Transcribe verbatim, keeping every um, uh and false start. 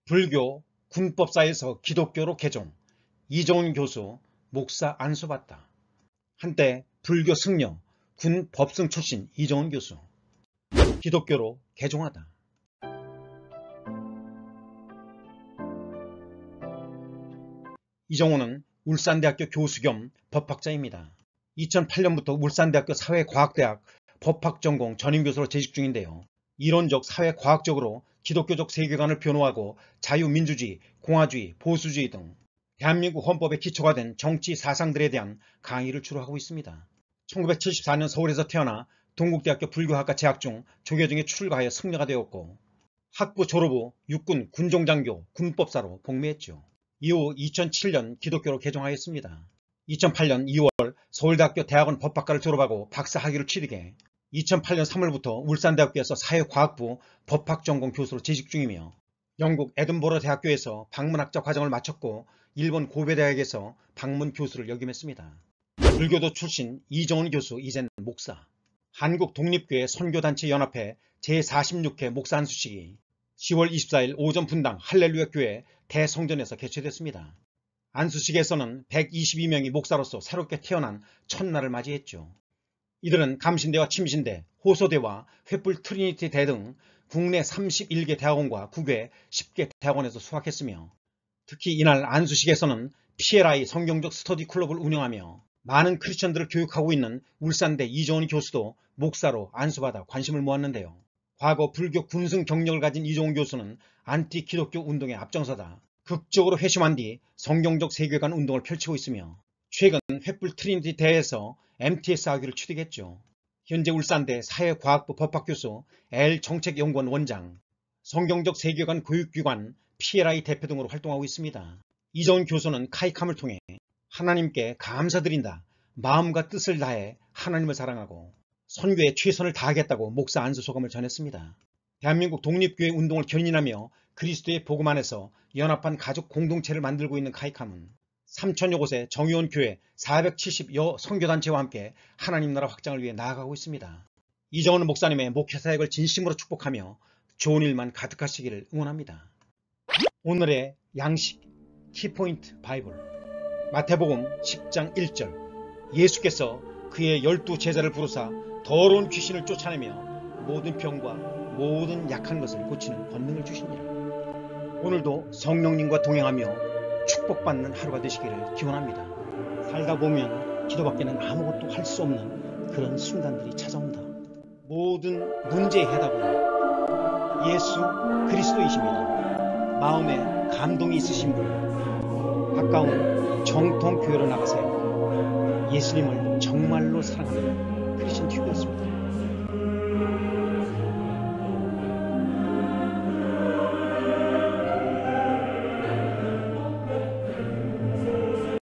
불교 군법사에서 기독교로 개종, 이종훈 교수 목사 안수받다. 한때 불교 승려 군 법승 출신 이종훈 교수, 기독교로 개종하다. 이종훈은 울산대학교 교수 겸 법학자입니다. 이천팔 년부터 울산대학교 사회과학대학 법학전공 전임교수로 재직 중인데요. 이론적 사회과학적으로 기독교적 세계관을 변호하고 자유민주주의, 공화주의, 보수주의 등 대한민국 헌법의 기초가 된 정치 사상들에 대한 강의를 주로 하고 있습니다. 천구백칠십사 년 서울에서 태어나 동국대학교 불교학과 재학 중 조계종에 출가하여 승려가 되었고, 학부 졸업 후 육군 군종장교 군법사로 복무했죠. 이후 이천칠 년 기독교로 개종하였습니다. 이천팔 년 이월 서울대학교 대학원 법학과를 졸업하고 박사학위를 취득해 이천팔 년 삼월부터 울산대학교에서 사회과학부 법학전공 교수로 재직 중이며, 영국 에든버러 대학교에서 방문학자 과정을 마쳤고 일본 고베대학에서 방문 교수를 역임했습니다. 불교도 출신 이종훈 교수, 이젠 목사. 한국독립교회 선교단체 연합회 제사십육 회 목사 안수식이 시월 이십사일 오전 분당 할렐루야 교회 대성전에서 개최됐습니다. 안수식에서는 백이십이 명의 목사로서 새롭게 태어난 첫날을 맞이했죠. 이들은 감신대와 침신대, 호소대와 횃불 트리니티 대 등 국내 삼십일 개 대학원과 국외 십 개 대학원에서 수학했으며, 특히 이날 안수식에서는 피엘아이 성경적 스터디 클럽을 운영하며 많은 크리스천들을 교육하고 있는 울산대 이종훈 교수도 목사로 안수받아 관심을 모았는데요. 과거 불교 군승 경력을 가진 이종훈 교수는 안티 기독교 운동의 앞장서다 극적으로 회심한 뒤 성경적 세계관 운동을 펼치고 있으며, 최근 횃불 트리니티 대에서 엠티에스 학위를 취득했죠. 현재 울산대 사회과학부 법학교수, L정책연구원 원장, 성경적 세계관 교육기관 피엘아이 대표 등으로 활동하고 있습니다. 이종훈 교수는 카이캄을 통해 하나님께 감사드린다, 마음과 뜻을 다해 하나님을 사랑하고 선교에 최선을 다하겠다고 목사 안수 소감을 전했습니다. 대한민국 독립교회 운동을 견인하며 그리스도의 복음 안에서 연합한 가족 공동체를 만들고 있는 카이캄은 삼천여 곳의 정의원 교회 사백칠십여 선교단체와 함께 하나님 나라 확장을 위해 나아가고 있습니다. 이종훈 목사님의 목회 사역을 진심으로 축복하며 좋은 일만 가득하시기를 응원합니다. 오늘의 양식 키포인트 바이블, 마태복음 십 장 일 절. 예수께서 그의 열두 제자를 부르사 더러운 귀신을 쫓아내며 모든 병과 모든 약한 것을 고치는 권능을 주시니라. 오늘도 성령님과 동행하며 축복받는 하루가 되시기를 기원합니다. 살다 보면 기도밖에는 아무것도 할 수 없는 그런 순간들이 찾아온다. 모든 문제의 해답은 예수 그리스도이십니다. 마음에 감동이 있으신 분, 가까운 정통교회로 나가세요. 예수님을 정말로 사랑하는 크리스천 튜브였습니다.